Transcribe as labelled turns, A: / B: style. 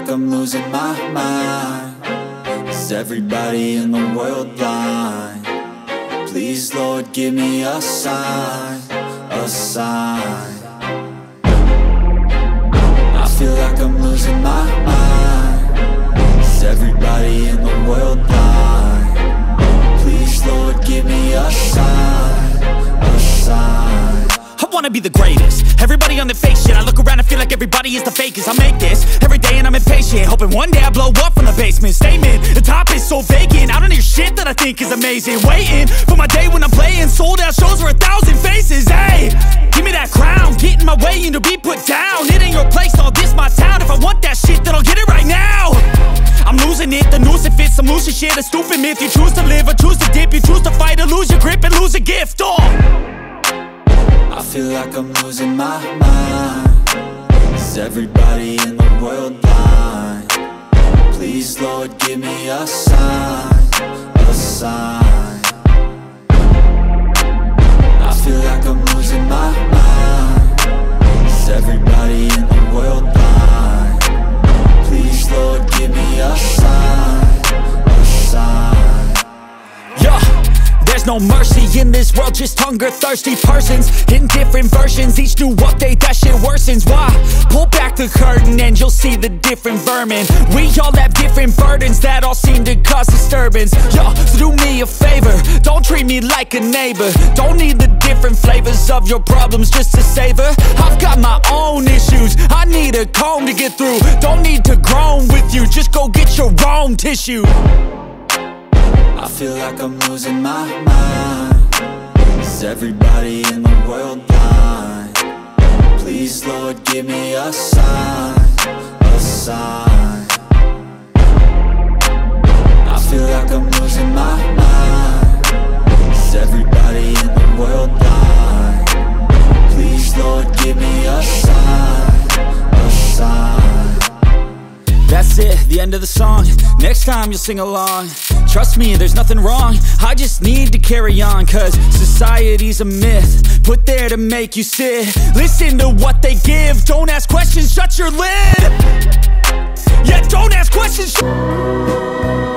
A: like I'm losing my mind. Is everybody in the world blind? Please, Lord, give me a sign, a sign. I feel like I'm losing my mind. Is everybody in the world blind? Please, Lord, give me a sign, a sign.
B: I wanna be the greatest. Everybody on the fake shit. I look around and feel like everybody is the fakest. I make this every day and I'm impatient, hoping one day I blow up from the basement. Statement, the top is so vacant. I don't hear shit that I think is amazing. Waiting for my day when I'm playing sold out shows for 1,000 faces. Hey, give me that crown, get in my way and to be put down. It ain't your place, no, this my town. If I want that shit, then I'll get it right now. I'm losing it, the noose it fits, some losing shit, a stupid myth. You choose to live or choose to dip, you choose to fight or lose your grip and lose a gift.
A: I feel like I'm losing my mind. Is everybody in the world blind? Please, Lord, give me a sign, a sign. I feel like I'm losing my mind. Is everybody in the world blind? Please, Lord, give me a sign, a sign.
B: Yeah. There's no mercy in this world, just hunger-thirsty persons in different versions. Each new update, that shit worsens. Why? Pull back the curtain and you'll see the different vermin. We all have different burdens that all seem to cause disturbance. Yo, so do me a favor, don't treat me like a neighbor. Don't need the different flavors of your problems just to savor. I've got my own issues, I need a comb to get through. Don't need to groan with you, just go get your own tissue.
A: I feel like I'm losing my mind. Is everybody in the world blind? Please, Lord, give me a sign, a sign. I feel like I'm losing my mind. Is everybody in the world blind? Please, Lord, give me a sign, a sign.
B: That's it, the end of the song. Next time you'll sing along. Trust me, there's nothing wrong. I just need to carry on, cause society's a myth put there to make you sit. Listen to what they give. Don't ask questions, shut your lid. Yeah, don't ask questions.